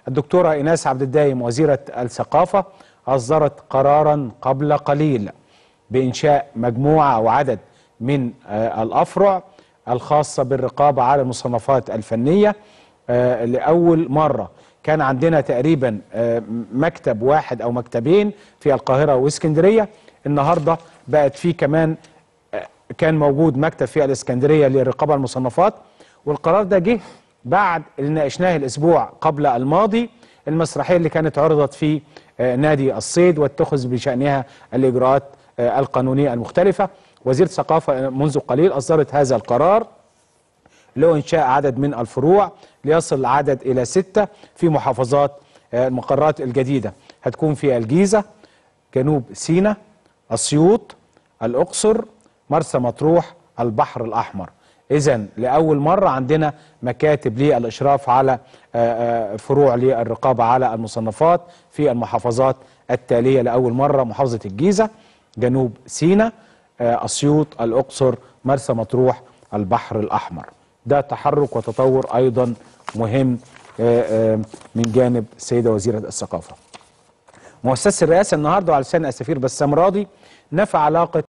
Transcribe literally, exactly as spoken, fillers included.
الدكتورة إيناس عبد الدايم وزيرة الثقافة أصدرت قرارا قبل قليل بإنشاء مجموعة أو عدد من الأفرع الخاصة بالرقابة على المصنفات الفنية. لأول مرة كان عندنا تقريبا مكتب واحد أو مكتبين في القاهرة واسكندرية، النهاردة بقت في كمان كان موجود مكتب في الاسكندرية للرقابة على المصنفات. والقرار ده جه بعد اللي ناقشناه الأسبوع قبل الماضي، المسرحية اللي كانت عرضت في نادي الصيد واتخذ بشأنها الإجراءات القانونية المختلفة. وزيرة الثقافة منذ قليل أصدرت هذا القرار له إنشاء عدد من الفروع ليصل العدد إلى ستة في محافظات. المقرات الجديدة هتكون في الجيزة، جنوب سيناء، أسيوط، الأقصر، مرسى مطروح، البحر الأحمر. إذن لأول مرة عندنا مكاتب للإشراف على فروع للرقابة على المصنفات في المحافظات التالية لأول مرة: محافظة الجيزة، جنوب سيناء، أسيوط، الأقصر، مرسى مطروح، البحر الأحمر. ده تحرك وتطور أيضا مهم من جانب السيدة وزيرة الثقافة. مؤسسة الرئاسة النهارده على لسان السفير بسام راضي نفى علاقة